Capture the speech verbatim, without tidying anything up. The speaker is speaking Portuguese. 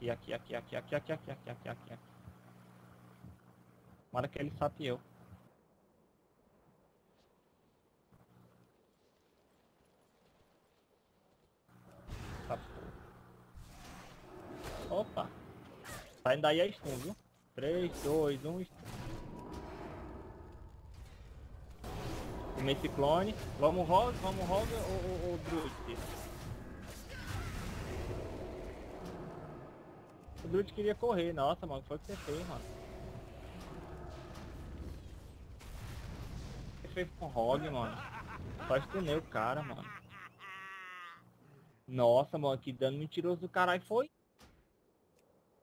Aqui, aqui, aqui, aqui, aqui, aqui, aqui, aqui, aqui, aqui, aqui. Tomara que ele sape eu. Sapou. Opa. Saindo daí é stun, viu? três, dois, um, stun. Primeiro ciclone. Vamos rogue, vamos rogue ou, ou, ou druid? O druid queria correr. Nossa, mano, foi o que você fez, mano. Você fez com rogue, mano. Só stunei o cara, mano. Nossa, mano, que dano mentiroso do caralho foi.